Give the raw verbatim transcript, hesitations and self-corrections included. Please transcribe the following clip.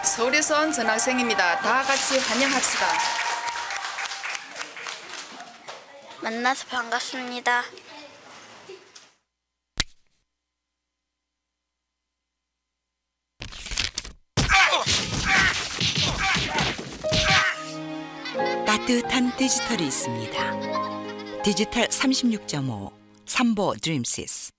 서울에서 온 전학생입니다. 다 같이 환영합시다. 만나서 반갑습니다. 따뜻한 디지털이 있습니다. 디지털 삼십육 점 오 삼보 드림시스.